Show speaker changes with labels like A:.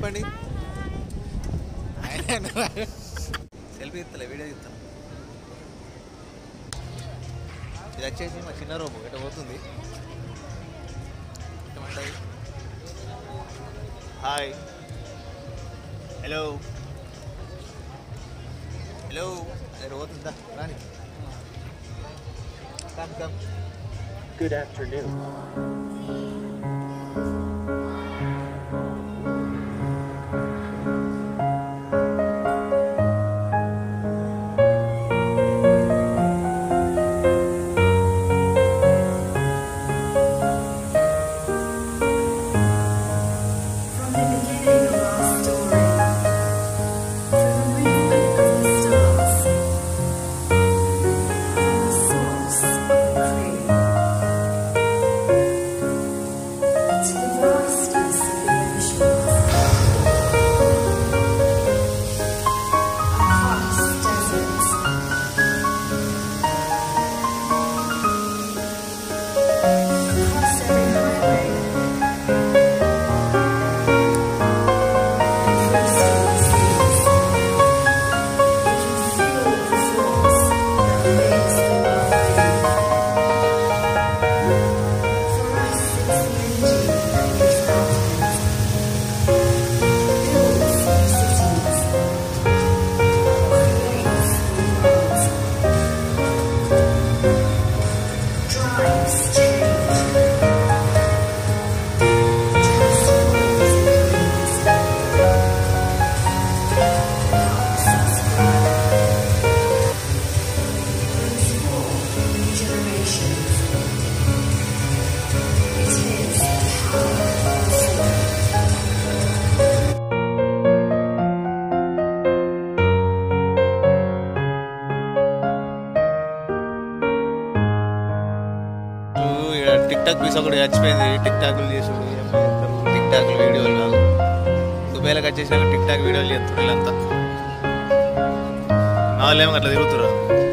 A: చెప్పండి. Selfie ఇస్తలే, video ఇస్తాను. ఇది వచ్చేసి మా చిన్న రోబో ఎట్లా పోతుంది. హాయ్, హలో హలో, అది పోతుందా రాని. Come come.
B: Good afternoon.
A: TikTok piece ఒకటి చచ్చిపోయింది. టిక్ టాక్లు చేసుడు, టిక్ టాక్లు వీడియోలు కాదు. దుబాయ్లోకి వచ్చేసినాక టిక్ టాక్ వీడియోలు చేస్తారు వీళ్ళంతా. నా వాళ్ళేమో అట్లా తిరుగుతున్నారు.